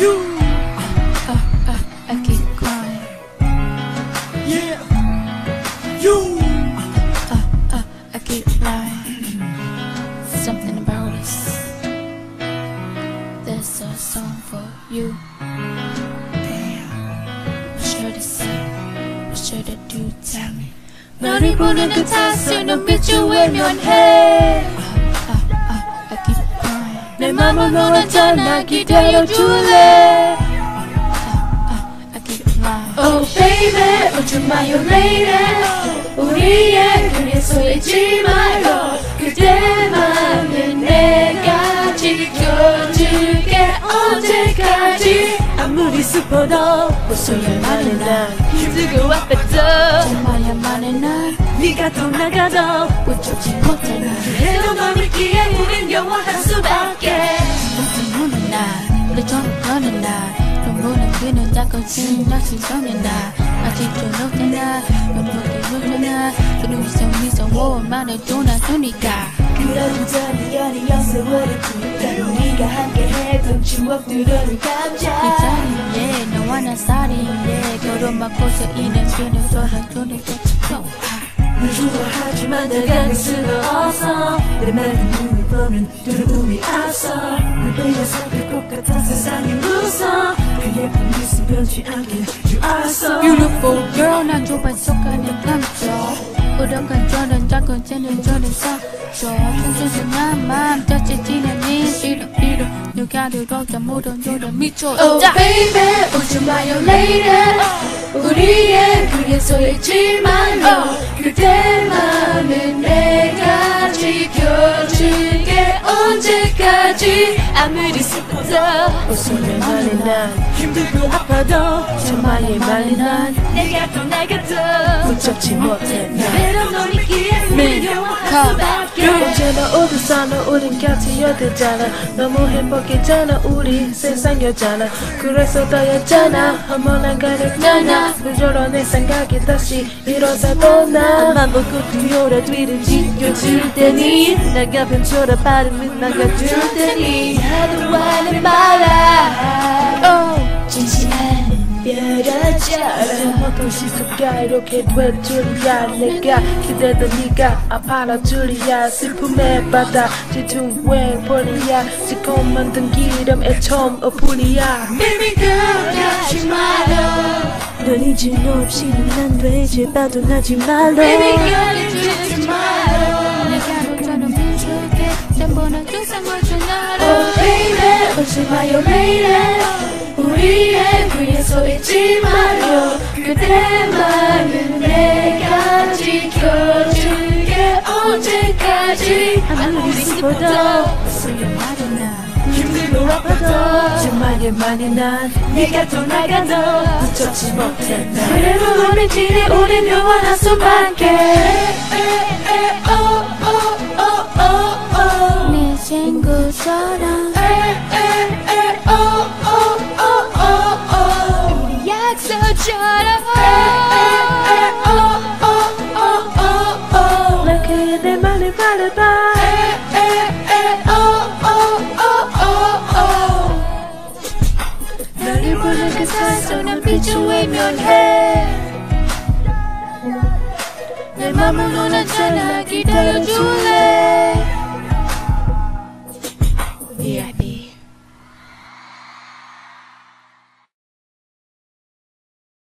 You I keep crying. Yeah You I keep lying. Something about us. There's a song for you. Damn. What should I say? What should I do? Tell me. 너를 보는 듯한 눈빛을 외면해. I keep crying. 내 맘은 너였잖아 기다려줄래. I keep lying. Oh baby 오지 마요 lady. 우리의 그래서 잊지 마요. 그대만은 내가 지켜줄게 언제까지. 아무리 슬퍼도 웃어야만은 난 힘들고 아팠어. 정말야만은 난 네가 떠나가도 웃지 못해 난. 그래도 널 믿기에 우린 영원할 수밖에. 눈은 날 우리 전부터는 날 눈물은 귀는 닦아진 낚시 서는 날 아직도 녹잖아 눈물이 흐르나 그 눈이 미소 말해줘 나 주니까. 그런 전이 아니었어 세월이 부르다. 네가 함께했던 추억들을 감자. 그 자리에 너와 나 사이에 걸어막고서 이는 길을 돌아주니까 널 좋아하지만 다가갈 수가 없어. 내 맑은 눈을 보면 두려움이 앞서. 널 빼앗아 될것 같아 세상이 무서워. 그 예쁜 미소 변치 않게 You are so Beautiful girl 난 좁은 속안에 감춰. 우려간 저런 작은 쟤는 저를 섞죠. 춤추는 나만 따뜻해지는 네 싫어 누가 들어가 모든 노래 미쳐. Oh baby 오지 마요 lady. 우리의 그래서 잊지 마요. 그대만은 내가 지켜줄게 언제까지. 아무리 슬퍼도 웃으면만은 난 힘들고 아파도 정말의 말은 난 내가 떠나가도 붙잡지 못해 난. 그래도 널 믿기에 우린 영원할 수밖에. 언제나 어디서나 우린 곁이었잖아. 너무 행복했잖아 우리 세상 여자나. 그래서 더였잖아 험한 가득잖아. 그저로 내 생각이 다시 일어서도 나 앞만 보고 뒤돌아 뒤를 지켜줄 테니. 나가 뱀처럼 발음을 막아줄 테니. 하도 하는 말아 진실한 별아처럼 보통 시속가 이렇게 될 줄이야. 내가 기대던 네가 아파라 줄이야. 슬픔의 바다 짙은 웨이볼이야. 시커먼 등기름에 처음 어플이야. Baby girl 가지 말어. 널 잊을 너 없이는 안 돼. 제발 떠나지 말어. Baby girl 잊지 말어. 내가 너처럼 미줄게 전부는 두상을 전하라. Oh baby 오지 마요 lady. 우리의 그에서 잊지 마요. 그대만은 내가 지켜줄게 언제까지. 아무리 슬퍼도 소용말은 난 힘들고 아파도 정말의 많이 난 네가 떠나가도 붙잡지 못해 난. 그래도 널 믿기에 우린 영원할 수밖에. 네 친구처럼 우리 약속처럼 난 그대만을 바라봐. 너를 보는 그 사소한 빛을 외면해. 내 맘을 논하잖아 기다려줄래. VIP